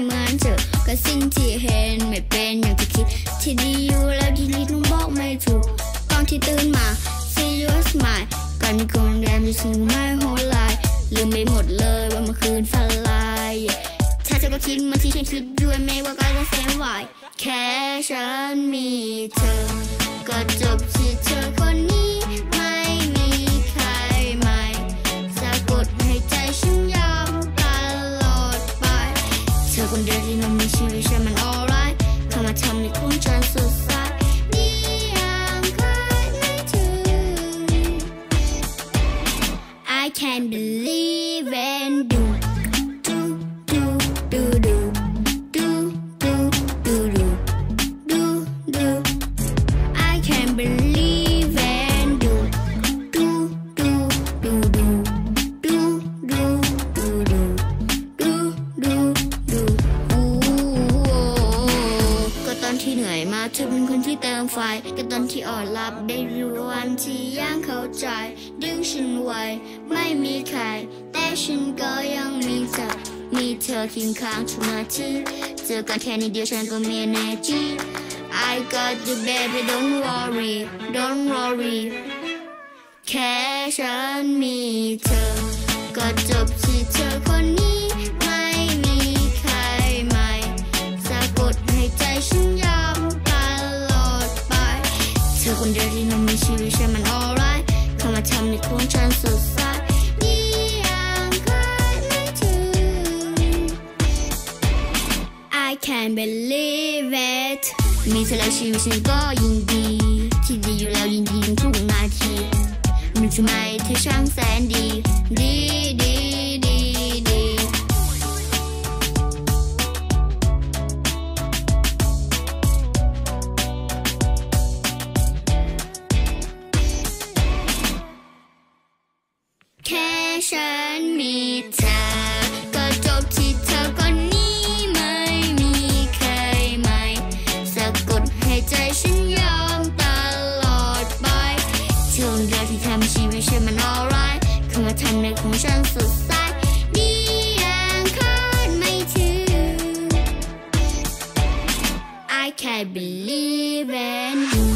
เหมือนเธอก็สิ่งที่เห็นไม่เป็นอย่างที่คิดที่ดีอยู่แล้วที่ลิต้องบอกไม่ถูกตอนที่ตื่นมา see your smile ก่อนมีคนแรมจะสิ่งไม่โหดลายลืมไปหมดเลยว่าเมื่อคืนฝันลายถ้าเธอก็คิดเหมือนที่ฉันคิดด้วยไม่ว่าการจะเสียไหวแค่ฉันมีเธอก็จบที่เธอคนนี้ไม่มีใครใหม่สะกดให้ใจฉันยอมตลอดไปเธอคนเดียวที่ทำให้ชีวิตฉันมัน alright เข้ามาทำให้คุณฉันสดใสนี่ยังคาดไม่ถึง I can't believe and doที่เหนื่อยมาเธอเป็นคนที่เติมไฟก็ตอนที่อ่อนลับได้รู้วันที่ยังเข้าใจดึงฉันไว้ไม่มีใครแต่ฉันก็ยังมีเธอมีเธอเคียงข้างทุกนาทีเจอกันแค่นิดเดียวฉันก็มี energy I got you baby don't worry แค่ฉันมีเธอก็จบที่เธอคนนี้ไม่มีใครใหม่สะกดให้ใจฉันยอมตลอดไปเธอคนเดียวที่ทำให้ชีวิตฉันมัน alright เข้ามาทำให้คุณฉันสดใสนี่ยังคาดไม่ถึง I can't believe it มีเธอแล้วชีวิตฉันก็ยิ่งดีที่ดีอยู่แล้วยิ่งดีทุกนาทีมันทำไมเธอช่างแสนดีแค่ฉันมีเธอก็จบที่เธอคนนี้ไม่มีใครใหม่สะกดให้ใจฉันยอมตลอดไปเธอคนเดียวที่ทำชีวิตฉันมัน alright เข้ามาทำในของฉันสดใสนี่ยังคาดไม่ถึง I can't believe it